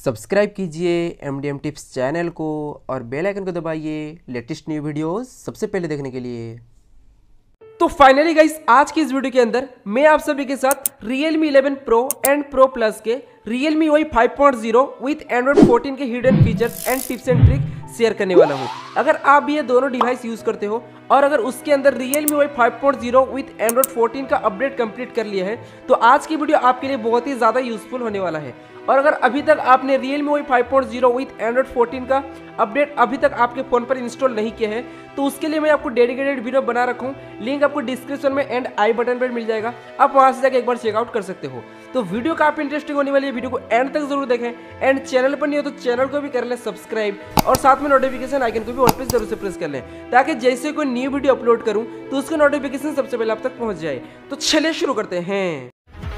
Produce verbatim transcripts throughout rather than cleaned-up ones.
Subscribe कीजिए M D M tips channel को और बेल आइकन को दबाइए लेटेस्ट न्यू वीडियोस सबसे पहले देखने के लिए। तो फाइनली गाइस आज की इस वीडियो के अंदर मैं आप सभी के साथ Realme eleven Pro and Pro Plus के Realme U I five point zero with Android fourteen के hidden features and tips and trick share करने वाला हूं। अगर आप भी ये दोनों डिवाइस यूज करते हो और अगर उसके अंदर Realme U I five point zero with Android fourteen का अपडेट कंप्लीट कर लिया है तो आज की वीडियो आपके लिए बहुत ही ज्यादा यूजफुल होने वाला है। और अगर अभी तक आपने Realme U I five point zero with Android fourteen का अपडेट अभी तक आपके फोन पर इंस्टॉल नहीं किया है तो उसके लिए मैं आपको डेडिकेटेड वीडियो बना रखा हूं। लिंक आपको डिस्क्रिप्शन में एंड आई बटन पर मिल जाएगा, आप वहां से जाकर एक बार चेकआउट कर सकते हो। तो वीडियो काफी इंटरेस्टिंग होने वाली है, वीडियो को एंड तक जरूर देखें। एंड चैनल पर नहीं हो तो चैनल को भी कर लें सब्सक्राइब और साथ में नोटिफिकेशन आइकन को भी ऑल पे जरूर से प्रेस कर लें ताकि जैसे कोई न्यू वीडियो अपलोड करूं तो उसका नोटिफिकेशन सबसे पहले आप तक पहुंच जाए। तो चलिए शुरू करते हैं।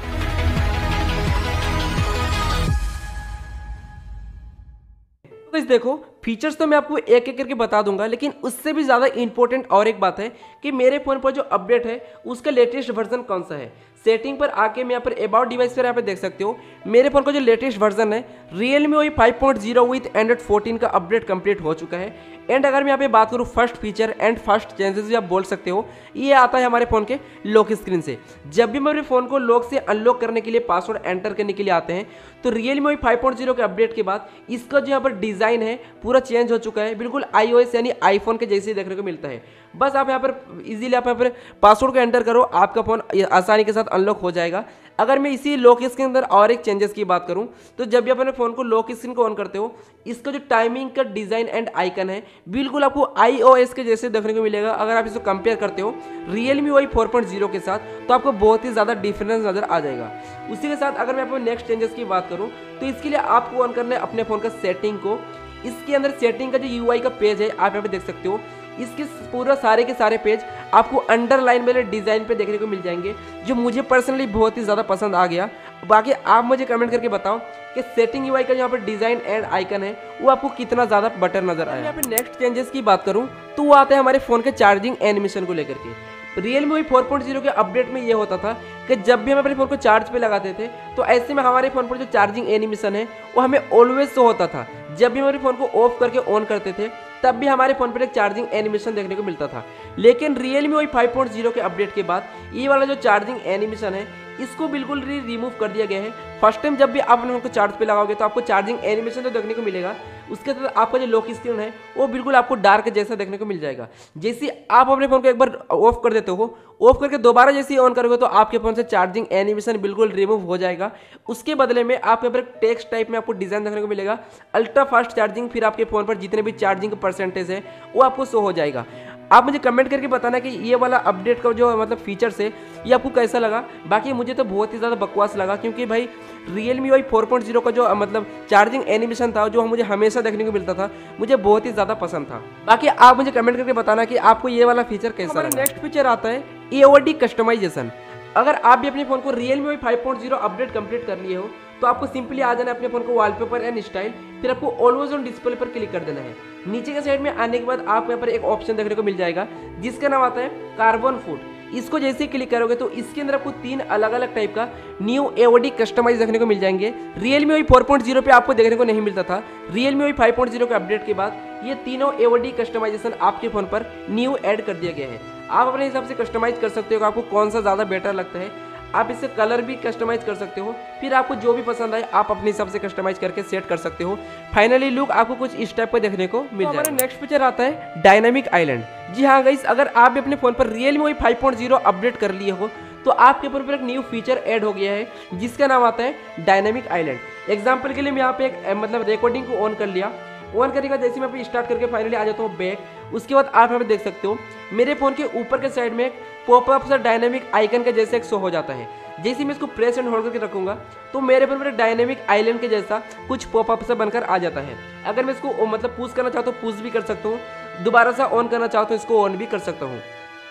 तो देखो फीचर्स तो मैं आपको एक एक करके बता दूंगा, लेकिन उससे भी ज्यादा इंपॉर्टेंट और एक बात है कि मेरे फोन पर जो अपडेट है उसका लेटेस्ट वर्जन कौन सा है। सेटिंग पर आके मैं यहाँ पर अबाउट डिवाइस पर यहाँ पे देख सकते हो मेरे फोन का जो लेटेस्ट वर्जन है Realme U I five point zero with Android fourteen का अपडेट कंप्लीट हो चुका है। एंड अगर मैं यहाँ पे बात करूँ first feature and first changes भी आप बोल सकते हो, ये आता है हमारे फोन के लॉक स्क्रीन से। जब भी मेरे फोन को लॉक से अनलॉक करने के लिए पासवर्ड एंटर करने के लिए आते हैं तो Realme U I five point zero के अपडेट के बाद इसका जो यहाँ पर डिजाइन है पूरा चेंज हो चुका है, बिल्कुल iOS यानी आईफोन के जैसे देखने को मिलता है। बस आप यहाँ पर इजीली आप यहाँ पर पासवर्ड को एंटर करो, आपका फोन आसानी के साथ अनलॉक हो जाएगा। अगर मैं इसी लॉक स्क्रीन के अंदर और एक चेंजेस की बात करूं तो जब भी अपने फोन को लॉक स्क्रीन को ऑन करते हो इसका जो टाइमिंग का डिजाइन एंड आइकन है बिल्कुल आपको iOS के जैसे देखने को मिलेगा। अगर आप इसको कंपेयर करते हो Realme U I four point zero के साथ तो आपको बहुत ही ज्यादा डिफरेंस नजर आ जाएगा। उसी के साथ अगर मैं अपने नेक्स्ट चेंजेस की बात करूं तो इसके लिए आपको ऑन करना है अपने फोन का सेटिंग को। इसके अंदर सेटिंग का जो यू आई का पेज है आप यहाँ पे देख सकते हो, इसके पूरा सारे के सारे पेज आपको अंडरलाइन वाले डिजाइन पे देखने को मिल जाएंगे जो मुझे पर्सनली बहुत ही ज्यादा पसंद आ गया। बाकी आप मुझे कमेंट करके बताओ कि सेटिंग यूआई का यहाँ पर डिजाइन एंड आइकन है वो आपको कितना ज्यादा बेटर नजर आया। यहाँ पे नेक्स्ट चेंजेस की बात करूं तो वो आता है हमारे फोन के चार्जिंग एनिमेशन को लेकर के। Realme U I four point zero के अपडेट में ये होता था कि जब भी हम अपने फोन को चार्ज पे लगाते थे तो ऐसे में हमारे फोन पर जो चार्जिंग एनिमेशन है वो हमें ऑलवेज शो होता था। जब भी हमारे फोन को ऑफ करके ऑन करते थे तब भी हमारे फोन पर एक चार्जिंग एनिमेशन देखने को मिलता था। लेकिन Realme U I five point zero के अपडेट के बाद ये वाला जो चार्जिंग एनिमेशन है इसको बिल्कुल रिमूव कर दिया गया है। फर्स्ट टाइम जब भी आप अपने फोन को चार्ज पे लगाओगे तो आपको चार्जिंग एनिमेशन तो देखने को मिलेगा, उसके साथ आपका जो लॉक स्क्रीन है वो बिल्कुल आपको डार्क जैसा देखने को मिल जाएगा। जैसे आप अपने फोन को एक बार ऑफ कर देते हो, ऑफ करके दोबारा जैसे ही ऑन करोगे तो आपके फोन से चार्जिंग एनिमेशन बिल्कुल रिमूव हो जाएगा। उसके बदले में आपके ऊपर टेक्स्ट टाइप में आपको डिजाइन देखने को मिलेगा अल्ट्रा फास्ट चार्जिंग, फिर आपके फोन पर जितने भी चार्जिंग परसेंटेज है वो आपको शो हो जाएगा। आप मुझे कमेंट करके बताना कि ये वाला अपडेट का जो मतलब फीचर्स है ये आपको कैसा लगा। बाकी मुझे तो बहुत ही ज़्यादा बकवास लगा क्योंकि भाई Realme U I four point zero का जो मतलब चार्जिंग एनिमेशन था जो मुझे हमेशा देखने को मिलता था मुझे बहुत ही ज़्यादा पसंद था। बाकी आप मुझे कमेंट करके बताना कि आपको ये वाला फीचर कैसा लगा। नेक्स्ट फीचर आता है ए ओ डी कस्टमाइजेशन। अगर आप भी अपने फोन को Realme U I five point zero update complete कर लिए हो तो आपको सिंपली आ जाना है अपने फोन को वॉलपेपर एंड स्टाइल, फिर आपको ऑलवेज ऑन डिस्प्ले पर क्लिक कर देना है। नीचे के साइड में आने के बाद आपको यहाँ पर एक ऑप्शन देखने को मिल जाएगा जिसका नाम आता है कार्बन फूड। इसको जैसे ही क्लिक करोगे तो इसके अंदर आपको तीन अलग अलग टाइप का new A O D customise देखने को मिल जाएंगे। Realme U I four point zero पे आपको देखने को नहीं मिलता था। Realme U I five point zero के अपडेट के बाद ये तीनों ए ओ डी कस्टमाइजेशन आपके फोन पर न्यू ऐड कर दिया गया है। आप अपने हिसाब से कस्टमाइज कर सकते हो, आपको कौन सा ज्यादा बेटर लगता है। आप इससे कलर भी कस्टमाइज कर सकते हो, फिर आपको जो भी पसंद आए आप अपने हिसाब से कस्टमाइज करके सेट कर सकते हो। फाइनली लुक आपको कुछ इस टाइप का देखने को मिल जाएगा। हमारा नेक्स्ट फीचर आता है डायनामिक आइलैंड। जी हाँ गाइस, अगर आप भी अपने फोन पर Realme U I five point zero update कर लिए हो तो आपके फोन पर एक न्यू फीचर ऐड हो गया है जिसका नाम आता है डायनामिक आइलैंड। एग्जाम्पल के लिए मैं यहाँ पे एक मतलब रिकॉर्डिंग को ऑन कर लिया, ऑन करने का जैसे मैं स्टार्ट करके फाइनली आ जाता हूँ बैक। उसके बाद आप यहाँ पे देख सकते हो मेरे फोन के ऊपर के साइड में एक पॉपअप सा डायनामिक आइकन के जैसे एक शो हो जाता है। जैसे मैं इसको प्रेस एंड होल्ड करके रखूंगा तो मेरे फोन पर डायनेमिक आइलैंड के जैसा कुछ पॉपअप से बनकर आ जाता है। अगर मैं इसको मतलब पुश करना चाहता हूँ पुश भी कर सकता हूँ, दोबारा से ऑन करना चाहता हूँ इसको ऑन भी कर सकता हूँ।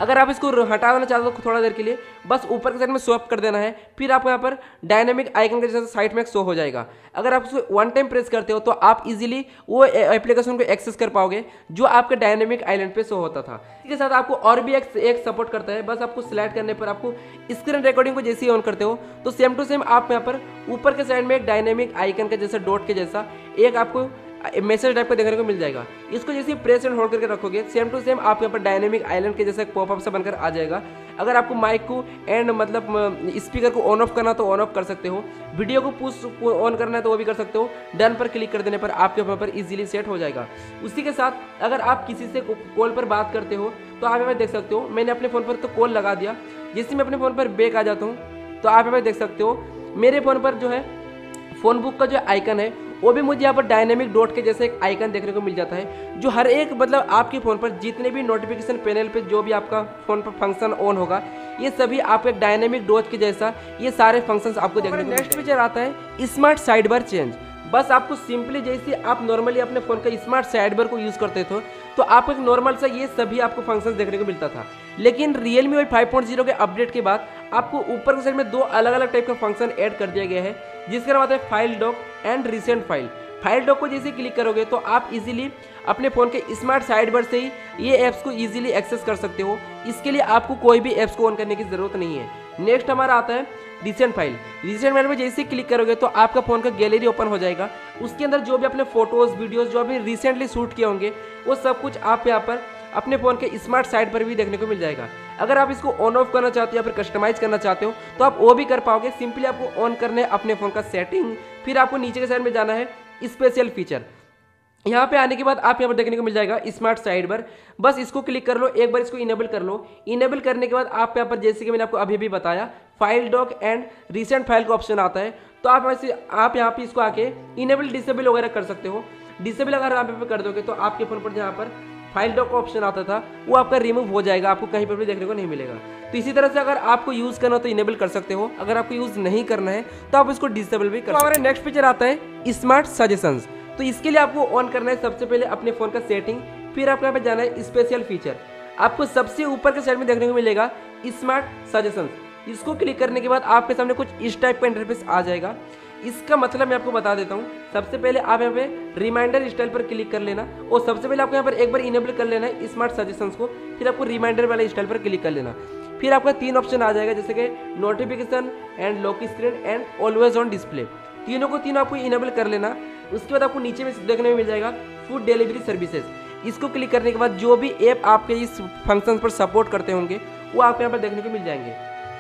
अगर आप इसको हटा देना चाहते हो थोड़ा देर के लिए, बस ऊपर के साइड में स्वैप कर देना है, फिर आपको यहाँ पर डायनेमिक आइकन के जैसे साइड में शो हो जाएगा। अगर आप उसको वन टाइम प्रेस करते हो तो आप इजीली वो एप्लीकेशन को एक्सेस कर पाओगे जो आपके डायनेमिक आइलैंड पे शो होता था। इसके साथ आपको और भी एक, एक सपोर्ट करता है। बस आपको सिलेक्ट करने पर आपको स्क्रीन रिकॉर्डिंग को जैसे ही ऑन करते हो तो सेम टू सेम आप यहाँ पर ऊपर के साइड में एक डायनेमिक आइकन के जैसा डॉट के जैसा एक आपको मैसेज टाइप का देखने को मिल जाएगा। इसको जैसे प्रेस एंड होल्ड करके रखोगे सेम टू सेम आप यहाँ पर डायनेमिक आइलैंड के जैसा पॉपअप सा बनकर आ जाएगा। अगर आपको माइक को एंड मतलब स्पीकर को ऑन ऑफ करना तो ऑन ऑफ कर सकते हो, वीडियो को पुश ऑन करना है तो वो भी कर सकते हो। डन पर क्लिक कर देने पर आपके फोन पर इजीली सेट हो जाएगा। उसी के साथ अगर आप किसी से कॉल पर बात करते हो तो आप यहाँ पर देख सकते हो मैंने अपने फ़ोन पर तो कॉल लगा दिया। जैसे मैं अपने फ़ोन पर बैक आ जाता हूँ तो आप यहाँ पर देख सकते हो मेरे फ़ोन पर जो है फ़ोन बुक का जो आइकन है वो भी मुझे यहाँ पर डायनेमिक डॉट के जैसे एक आइकन देखने को मिल जाता है, जो हर एक मतलब आपके फ़ोन पर जितने भी नोटिफिकेशन पैनल पे जो भी आपका फ़ोन पर फंक्शन ऑन होगा ये सभी आपको एक डायनेमिक डॉट के जैसा ये सारे फंक्शंस आपको देखने को। नेक्स्ट फीचर आता है स्मार्ट साइड बार चेंज। बस आपको सिंपली जैसे आप नॉर्मली अपने फ़ोन का स्मार्ट साइड बार को यूज़ करते थे तो आपको एक नॉर्मल सा ये सभी आपको फंक्शंस देखने को मिलता था, लेकिन Realme Y five point zero के अपडेट के बाद आपको ऊपर के साइड में दो अलग अलग टाइप का फंक्शन ऐड कर दिया गया है, जिसका नाम आता है file dock and recent file. File dock को जैसे क्लिक करोगे तो आप इजीली अपने फ़ोन के स्मार्ट साइड बार से ही ये ऐप्स को इजीली एक्सेस कर सकते हो। इसके लिए आपको कोई भी ऐप्स को ऑन करने की ज़रूरत नहीं है। नेक्स्ट हमारा आता है रिसेंट फाइल। रिसेंट फाइल में जैसे क्लिक करोगे तो आपका फ़ोन का गैलरी ओपन हो जाएगा। उसके अंदर जो भी अपने फोटोज़ वीडियोज़ जो आपने रिसेंटली शूट किए होंगे वो सब कुछ आप यहाँ पर अपने फ़ोन के स्मार्ट साइड पर भी देखने को मिल जाएगा। अगर आप इसको ऑन ऑफ करना चाहते हो या फिर कस्टमाइज करना चाहते हो तो आप वो भी कर पाओगे। सिंपली आपको ऑन करना है अपने फ़ोन का सेटिंग, फिर आपको नीचे के साइड में जाना है स्पेशल फीचर। यहाँ पे आने के बाद आप यहाँ पर देखने को मिल जाएगा स्मार्ट साइड बार। बस इसको क्लिक कर लो, एक बार इसको इनेबल कर लो। इनेबल करने के बाद आप यहाँ पर जैसे कि मैंने आपको अभी भी बताया file dock and recent file का ऑप्शन आता है, तो आप ऐसे आप यहाँ पे इसको आके इनेबल डिसेबल वगैरह कर सकते हो। डिसेबल अगर आप यहाँ पे कर दोगे तो आपके फ़ोन पर जहाँ पर फाइल डॉक का ऑप्शन आता था वो आपका रिमूव हो जाएगा, आपको कहीं पर भी देखने को नहीं मिलेगा। तो इसी तरह से अगर आपको यूज़ करना हो तो इनेबल कर सकते हो, अगर आपको यूज़ नहीं करना है तो आप इसको डिसेबल भी कर सकते हो। हमारा नेक्स्ट फीचर आता है स्मार्ट सजेशंस। तो इसके लिए आपको ऑन करना है सबसे पहले अपने फ़ोन का सेटिंग, फिर आपको यहाँ पे जाना है स्पेशल फीचर। आपको सबसे ऊपर के साइड में देखने को मिलेगा स्मार्ट सजेशंस। इसको क्लिक करने के बाद आपके सामने कुछ इस टाइप का इंटरफेस आ जाएगा। इसका मतलब मैं आपको बता देता हूँ। सबसे पहले आप यहाँ पे रिमाइंडर स्टाइल पर क्लिक कर लेना और सबसे पहले आपको यहाँ पर एक बार इनेबल कर लेना है स्मार्ट सजेशंस को, फिर आपको रिमाइंडर वाले स्टाइल पर क्लिक कर लेना। फिर आपका तीन ऑप्शन आ जाएगा जैसे कि notification and lock screen and always on display. तीनों को तीनों आपको इनेबल कर लेना। उसके बाद आपको नीचे में देखने में मिल जाएगा फूड डिलीवरी सर्विसेज। इसको क्लिक करने के बाद जो भी ऐप आपके इस फंक्शन पर सपोर्ट करते होंगे वो आपको यहाँ पर देखने को मिल जाएंगे।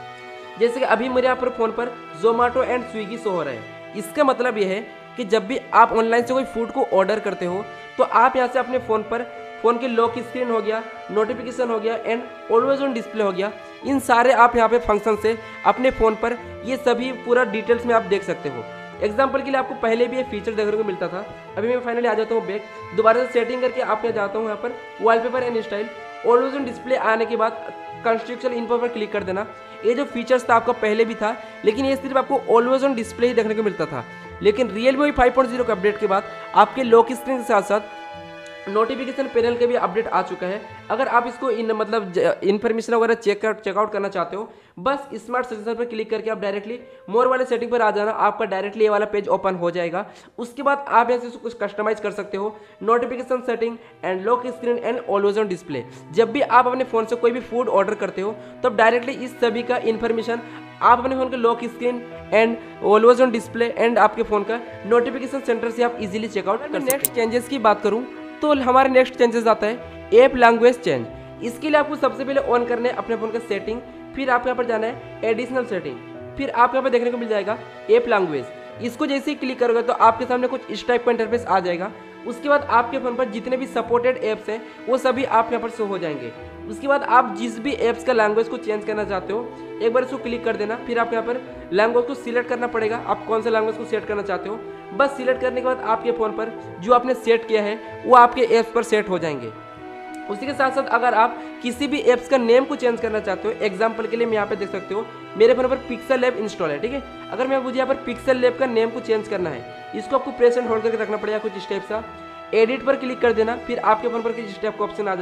जैसे कि अभी मेरे यहाँ पर फ़ोन पर जोमेटो एंड स्विगी शो हो रहा है। इसका मतलब यह है कि जब भी आप ऑनलाइन से कोई फूड को ऑर्डर करते हो तो आप यहाँ से अपने फ़ोन पर फ़ोन के लॉक स्क्रीन हो गया, नोटिफिकेशन हो गया एंड ऑलवेज ऑन डिस्प्ले हो गया, इन सारे आप यहाँ पे फंक्शन से अपने फ़ोन पर ये सभी पूरा डिटेल्स में आप देख सकते हो। एग्जाम्पल के लिए आपको पहले भी ये फीचर देखने को मिलता था। अभी मैं फाइनली आ जाता हूँ बैक, दोबारा से सेटिंग करके आप यहाँ जाता हूँ यहाँ पर wallpaper and style. Always on display आने के बाद कंस्ट्रक्शन इन्फो पर क्लिक कर देना। ये जो फीचर्स था आपका पहले भी था, लेकिन ये सिर्फ आपको ऑलवेज ऑन डिस्प्ले ही देखने को मिलता था। लेकिन रियलमी फाइव पॉइंट ज़ीरो के अपडेट के बाद आपके लॉक स्क्रीन के साथ साथ नोटिफिकेशन पैनल के भी अपडेट आ चुका है। अगर आप इसको इन मतलब इन्फॉर्मेशन वगैरह चेक चेकआउट करना चाहते हो, बस स्मार्ट सजेशन पर क्लिक करके आप डायरेक्टली मोर वाले सेटिंग पर आ जाना, आपका डायरेक्टली ये वाला पेज ओपन हो जाएगा। उसके बाद आप यहाँ से कुछ कस्टमाइज कर सकते हो, notification setting and lock screen and always on display. जब भी आप अपने फ़ोन से कोई भी फूड ऑर्डर करते हो तो आप डायरेक्टली इस सभी का इन्फॉर्मेशन आप अपने फ़ोन के lock screen and always on display and आपके फ़ोन का नोटिफिकेशन सेंटर से आप इजीली चेकआउट कर सकते हो। नेक्स्ट चेंजेस की बात करूँ तो हमारे नेक्स्ट चेंजेस आता है ऐप लैंग्वेज चेंज। इसके लिए आपको सबसे पहले ऑन करना है अपने फ़ोन का सेटिंग, फिर आप यहाँ पर जाना है एडिशनल सेटिंग, फिर आप यहाँ पर देखने को मिल जाएगा ऐप लैंग्वेज। इसको जैसे ही क्लिक करोगे तो आपके सामने कुछ इस टाइप का इंटरफेस आ जाएगा। उसके बाद आपके फ़ोन पर जितने भी सपोर्टेड ऐप्स हैं वो सभी आप यहाँ पर शो हो जाएंगे। उसके बाद आप जिस भी ऐप्स का लैंग्वेज को चेंज करना चाहते हो एक बार इसको क्लिक कर देना, फिर आप यहाँ पर लैंग्वेज को सिलेक्ट करना पड़ेगा, आप कौन सा लैंग्वेज को सेट करना चाहते हो। बस सिलेक्ट करने के बाद आपके फ़ोन पर जो आपने सेट किया है वो आपके ऐप्स पर सेट हो जाएंगे। उसी के साथ साथ अगर आप किसी भी ऐप्स का नेम को चेंज करना चाहते हो, एग्जांपल के लिए मैं यहाँ पे देख सकते हो मेरे फोन पर पिक्सल लैब इंस्टॉल है, ठीक है। अगर मैं मुझे यहाँ पर पिक्सल लैब का नेम को चेंज करना है, इसको आपको प्रेस एंड होल्ड करके रखना पड़ेगा कुछ स्टेप सा। एडिट पर क्लिक कर देना, फिर आपके फोन पर किस स्टेप का ऑप्शन आ जाएगा,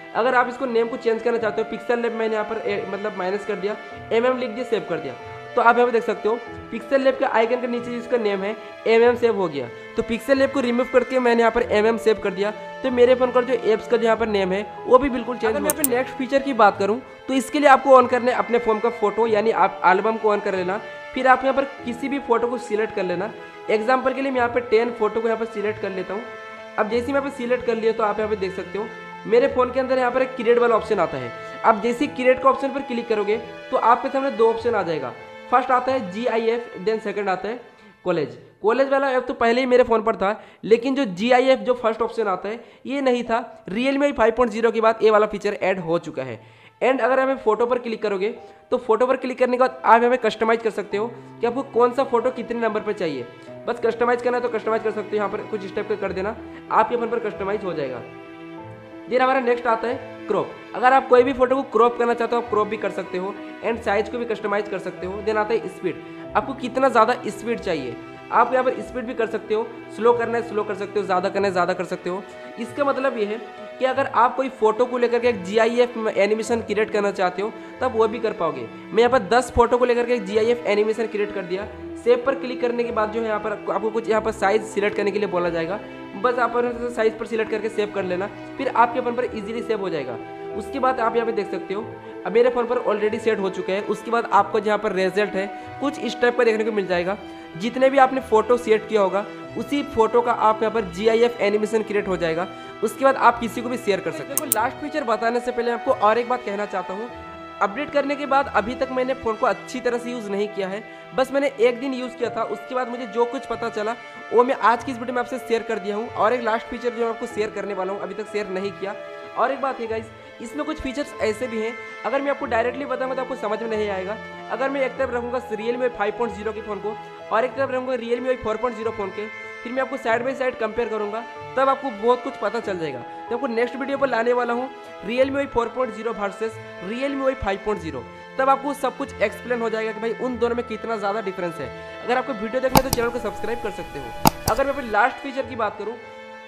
अगर आप इसको नेम को चेंज करना चाहते हो, पिक्सल लैब मैंने यहाँ पर ए, मतलब माइनस कर दिया, एम एम लिख दिया, सेव कर दिया, तो आप यहाँ पे देख सकते हो पिक्सल लैब के आइकन के नीचे जिसका नेम है एम एम सेव हो गया। तो पिक्सल लैब को रिमूव करके मैंने यहाँ पर एम एम सेव कर दिया, तो मेरे फोन का जो एप्स का यहाँ पर नेम है वो भी बिल्कुल चेंज। अगर मैं यहाँ पे नेक्स्ट फीचर की बात करूँ तो इसके लिए आपको ऑन करना है अपने फोन का फोटो, यानी आप एल्बम को ऑन कर लेना। फिर आप यहाँ पर किसी भी फोटो को सिलेक्ट कर लेना। एग्जाम्पल के लिए मैं यहाँ पर टेन फोटो को यहाँ पर सिलेक्ट कर लेता हूँ। अब जैसे मैं यहाँ पे सिलेक्ट कर लिया तो आप यहाँ पे देख सकते हो मेरे फोन के अंदर यहाँ पर एक क्रिएट वाला ऑप्शन आता है। आप जैसे ही क्रिएट का ऑप्शन पर क्लिक करोगे तो आपके सामने दो ऑप्शन आ जाएगा। फर्स्ट आता है G I F, then second आता है कॉलेज। कॉलेज वाला ऐप तो पहले ही मेरे फ़ोन पर था, लेकिन जो जी आई एफ जो फर्स्ट ऑप्शन आता है ये नहीं था। Realme फाइव पॉइंट ज़ीरो के बाद ये वाला फीचर ऐड हो चुका है। एंड अगर हमें फोटो पर क्लिक करोगे तो फोटो पर क्लिक करने के बाद आप हमें कस्टमाइज कर सकते हो कि आपको कौन सा फोटो कितने नंबर पर चाहिए। बस कस्टमाइज करना है तो कस्टमाइज कर सकते हो, यहाँ पर कुछ स्टेप कर देना, आपके फोन पर कस्टमाइज हो जाएगा। देन हमारा नेक्स्ट आता है क्रॉप। अगर आप कोई भी फोटो को क्रॉप करना चाहते हो आप क्रॉप भी कर सकते हो, एंड साइज को भी कस्टमाइज कर सकते हो। देन आता है स्पीड, आपको कितना ज़्यादा स्पीड चाहिए, आप यहाँ पर स्पीड भी कर सकते हो, स्लो करना है स्लो कर सकते हो, ज़्यादा करना है ज़्यादा कर सकते हो। इसका मतलब ये है कि अगर आप कोई फोटो को लेकर के एक G I F animation create करना चाहते हो तब वो भी कर पाओगे। मैं यहाँ पर दस फोटो को लेकर के एक G I F animation create कर दिया। सेव पर क्लिक करने के बाद जो है यहाँ पर आपको कुछ यहाँ पर साइज सिलेक्ट करने के लिए बोला जाएगा। बस आप साइज पर सिलेक्ट करके सेव कर लेना, फिर आपके फोन पर इजीली सेव हो जाएगा। उसके बाद आप यहाँ पे देख सकते हो अब मेरे फोन पर ऑलरेडी सेट हो चुका है। उसके बाद आपको जहाँ पर रिजल्ट है कुछ इस टाइप का देखने को मिल जाएगा। जितने भी आपने फोटो सेट किया होगा उसी फोटो का आप यहाँ पर G I F animation create हो जाएगा। उसके बाद आप किसी को भी शेयर कर सकते हो। लास्ट फीचर बताने से पहले आपको और एक बात कहना चाहता हूँ। अपडेट करने के बाद अभी तक मैंने फ़ोन को अच्छी तरह से यूज़ नहीं किया है, बस मैंने एक दिन यूज़ किया था। उसके बाद मुझे जो कुछ पता चला वो मैं आज की इस वीडियो में आपसे शेयर कर दिया हूँ। और एक लास्ट फीचर जो मैं आपको शेयर करने वाला हूँ, अभी तक शेयर नहीं किया। और एक बात है गाइस, इसमें कुछ फीचर्स ऐसे भी हैं अगर मैं आपको डायरेक्टली बताऊंगा तो आपको समझ में नहीं आएगा। अगर मैं एक तरफ रखूँगा Realme फाइव पॉइंट ज़ीरो के फ़ोन को और एक तरफ रखूँगा Realme four point zero phone के, फिर मैं आपको साइड बाई साइड कंपेयर करूँगा, तब आपको बहुत कुछ पता चल जाएगा। तो आपको नेक्स्ट वीडियो पर लाने वाला हूँ Realme four point zero versus Realme five point zero, तब आपको सब कुछ एक्सप्लेन हो जाएगा कि भाई उन दोनों में कितना ज़्यादा डिफरेंस है। अगर आपको वीडियो देखना है तो चैनल को सब्सक्राइब कर सकते हो। अगर मैं फिर लास्ट फीचर की बात करूँ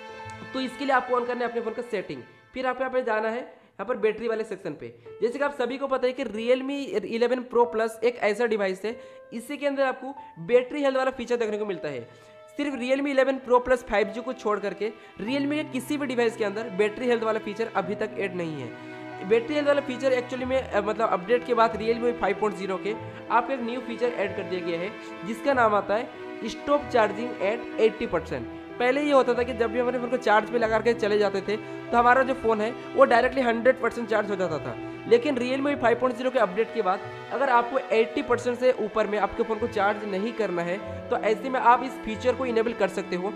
तो इसके लिए आपको ऑन करना है अपने फ़ोन का सेटिंग, फिर आप यहाँ पे जाना है यहाँ पर बैटरी वाले सेक्शन पे। जैसे कि आप सभी को पता है कि Realme इलेवन Pro Plus एक ऐसा डिवाइस है, इसी के अंदर आपको बैटरी हेल्थ वाला फीचर देखने को मिलता है। सिर्फ Realme eleven Pro Plus five G को छोड़ करके Realme के किसी भी डिवाइस के अंदर बैटरी हेल्थ वाला फीचर अभी तक ऐड नहीं है। बैटरी हेल्थ वाला फीचर एक्चुअली में मतलब अपडेट के बाद Realme फाइव पॉइंट ज़ीरो के आपको एक न्यू फीचर ऐड कर दिया गया है, जिसका नाम आता है stop charging at eighty percent. पहले ये होता था कि जब भी हमारे फोन को चार्ज पे लगा के चले जाते थे तो हमारा जो फ़ोन है वो डायरेक्टली हंड्रेड परसेंट चार्ज हो जाता था। लेकिन Realme फाइव पॉइंट ज़ीरो के अपडेट के बाद अगर आपको अस्सी परसेंट से ऊपर में आपके फ़ोन को चार्ज नहीं करना है तो ऐसे में आप इस फीचर को इनेबल कर सकते हो।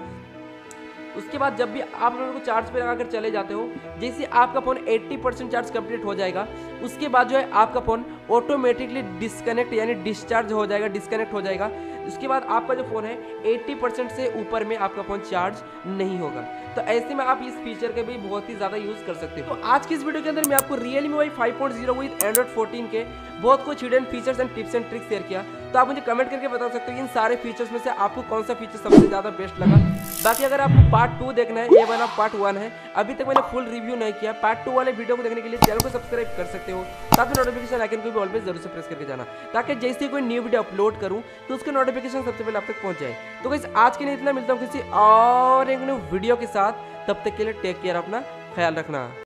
उसके बाद जब भी आप लोगों को चार्ज पे लगाकर चले जाते हो, जैसे आपका फ़ोन अस्सी परसेंट चार्ज कंप्लीट हो जाएगा, उसके बाद जो है आपका फ़ोन ऑटोमेटिकली डिस्कनेक्ट यानी डिस्चार्ज हो जाएगा, डिस्कनेक्ट हो जाएगा। उसके बाद आपका जो फ़ोन है अस्सी परसेंट से ऊपर में आपका फ़ोन चार्ज नहीं होगा। तो ऐसे में आप इस फीचर के भी बहुत ही ज़्यादा यूज़ कर सकते हो। तो आज की इस वीडियो के अंदर मैं आपको Realme five point zero with Android fourteen के बहुत कुछ hidden features and tips and tricks share किया। तो आप मुझे कमेंट करके बता सकते हो इन सारे फीचर्स में से आपको कौन सा फीचर सबसे ज़्यादा बेस्ट लगा। बाकी अगर आपको पार्ट टू देखना है, ये वाला पार्ट वन है, अभी तक मैंने फुल रिव्यू नहीं किया। पार्ट टू वाले वीडियो को देखने के लिए चैनल को सब्सक्राइब कर सकते हो, साथ में नोटिफिकेशन आइकन को भी ऑलवेज जरूर से प्रेस करके जाना, ताकि जैसे कोई न्यू वीडियो अपलोड करूं तो उसके नोटिफिकेशन सबसे पहले आप तक पहुंच जाए। तो गाइस आज के लिए इतना, मिलता हूं किसी और एक न्यू वीडियो के साथ, तब तक के लिए टेक केयर, अपना ख्याल रखना।